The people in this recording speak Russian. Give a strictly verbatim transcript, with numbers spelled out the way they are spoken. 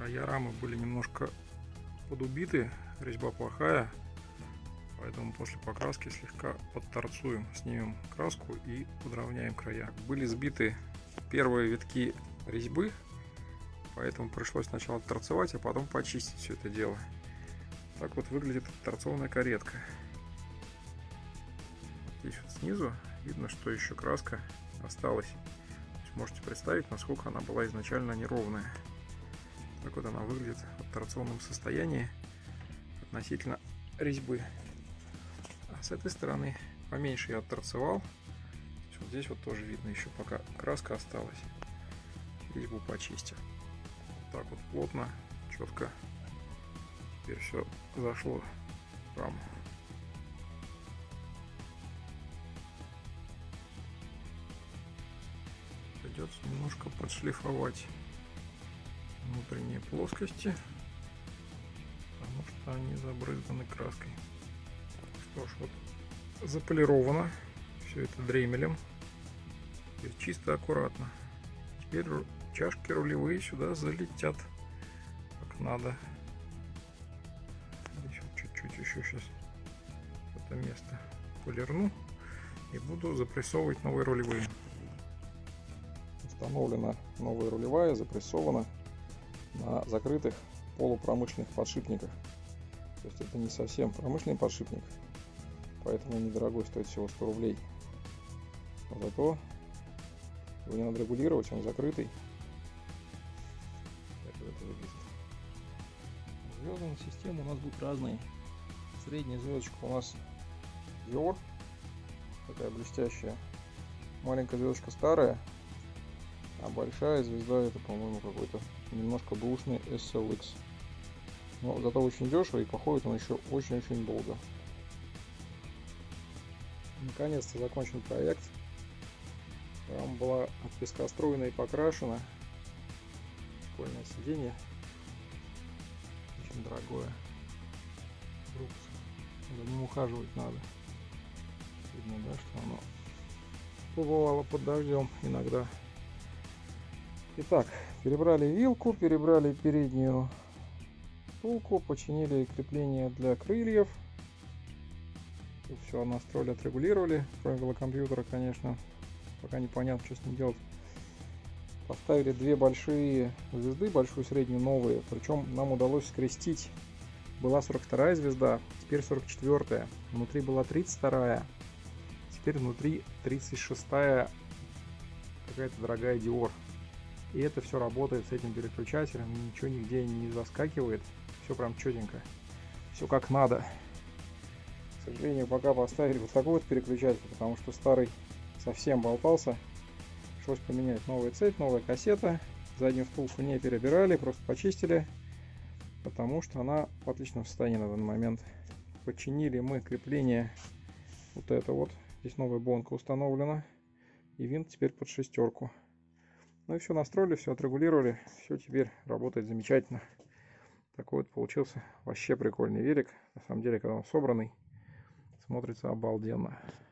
Края рамы были немножко подубиты, резьба плохая, поэтому после покраски слегка подторцуем, снимем краску и подровняем края. Были сбиты первые витки резьбы, поэтому пришлось сначала торцевать, а потом почистить все это дело. Так вот выглядит торцованная каретка. Здесь вот снизу видно, что еще краска осталась. То есть можете представить, насколько она была изначально неровная. Так вот она выглядит в торцованном состоянии относительно резьбы. А с этой стороны поменьше я отторцевал. Вот здесь вот тоже видно, еще пока краска осталась. Резьбу почистил. Так вот плотно, четко. Теперь все зашло в раму. Придется немножко подшлифовать внутренние плоскости, потому что они забрызганы краской. Что ж, вот заполировано все это дремелем. Теперь чисто, аккуратно. Теперь чашки рулевые сюда залетят как надо. Здесь вот чуть-чуть еще сейчас это место полирну и буду запрессовывать новые рулевые. Установлена новая рулевая, запрессована на закрытых полупромышленных подшипниках. То есть это не совсем промышленный подшипник, поэтому недорогой, стоит всего сто рублей. Но зато его не надо регулировать, он закрытый. Как это выглядит. Звездные системы у нас будут разные. Средняя звездочка у нас Dior, такая блестящая. Маленькая звездочка старая. А большая звезда это, по-моему, какой-то немножко бэушный эс эл икс. Но зато очень дешево и походит он еще очень-очень долго. Наконец-то закончен проект. Рама была отпескоструена и покрашена. Прикольное сиденье. Очень дорогое. За ним ухаживать надо. Видно, да, что оно побывало под дождем иногда. Итак, перебрали вилку, перебрали переднюю втулку, починили крепление для крыльев. Тут все настроили, отрегулировали, кроме велокомпьютера, конечно. Пока непонятно, что с ним делать. Поставили две большие звезды, большую, среднюю, новые. Причем нам удалось скрестить. Была сорок вторая звезда, теперь сорок четвёртая. Внутри была тридцать вторая, теперь внутри тридцать шестая. Какая-то дорогая Dior. И это все работает с этим переключателем, ничего нигде не заскакивает, все прям четенько, все как надо. К сожалению, пока поставили вот такой вот переключатель, потому что старый совсем болтался. Пришлось поменять новую цепь, новая кассета. Заднюю втулку не перебирали, просто почистили, потому что она в отличном состоянии на данный момент. Починили мы крепление вот это вот, здесь новая бонка установлена, и винт теперь под шестерку. Ну и все настроили, все отрегулировали, все теперь работает замечательно. Такой вот получился вообще прикольный велик. На самом деле, когда он собранный, смотрится обалденно.